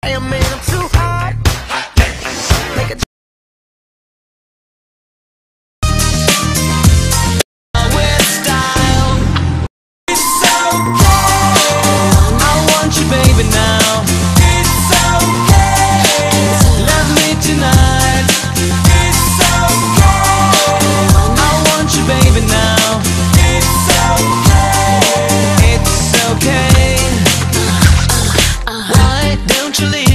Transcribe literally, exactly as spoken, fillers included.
Hey, man, I'm too hot. Make a with style. It's okay. I want you, baby, now. It's okay. Love me tonight. It's okay. I want you, baby, now. It's okay. It's okay. Why don't you leave?